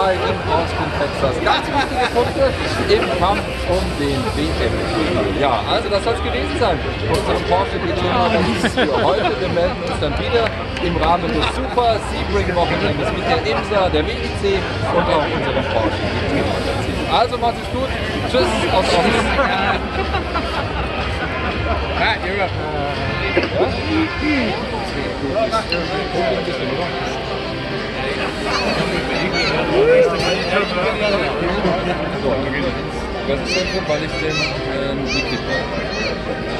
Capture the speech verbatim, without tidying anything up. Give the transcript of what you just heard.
Dubai, in Austin, Texas. Ganz wichtige Punkte im Kampf um den W M-Titel. Ja, also das soll es gewesen sein. Unsere Porsche G T-Magazin für heute. Wir melden uns dann wieder im Rahmen des Super Sebring-Wochenendes mit der IMSA, der W I C und auch unserem Porsche G T-Magazin. Also macht es gut. Tschüss aus Austin. Ah, you're up. Ja? So, das ist der Grund, weil ich den ähm, Liquid